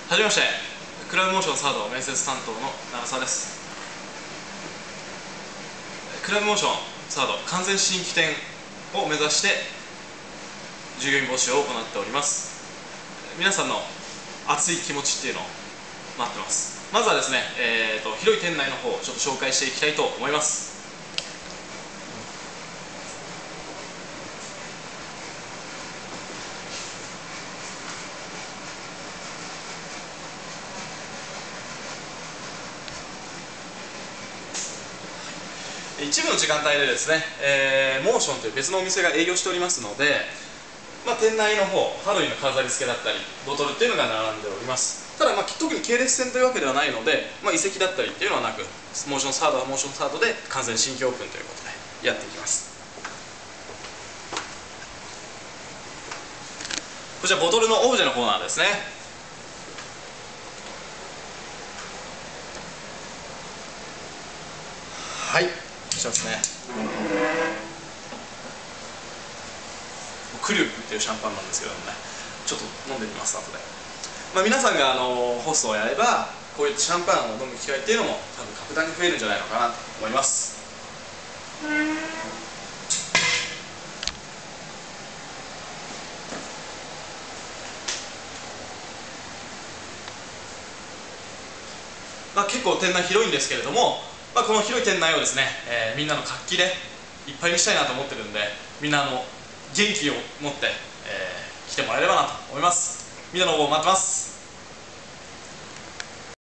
はじめまして、クラブモーションサード面接担当の長澤です。クラブモーションサード完全新規店を目指して従業員募集を行っております。皆さんの熱い気持ちっていうのを待ってます。まずはですね、広い店内の方をちょっと紹介していきたいと思います。一部の時間帯でですね、モーションという別のお店が営業しておりますので、店内の方、ハロウィンの飾り付けだったりボトルっていうのが並んでおります。ただ、特に系列店というわけではないので、移籍だったりっていうのはなく、モーションサードはモーションサードで完全新規オープンということでやっていきます。こちらボトルのオブジェのコーナーですね。はい、こちらですね。クリュープっていうシャンパンなんですけどもね、ちょっと飲んでみます後で。皆さんがホストをやればこういったシャンパンを飲む機会っていうのも多分格段に増えるんじゃないのかなと思います。結構店内広いんですけれども、この広い店内をですね、みんなの活気でいっぱいにしたいなと思ってるんで、みんな元気を持って、来てもらえればなと思います。みんなの応募待ってます。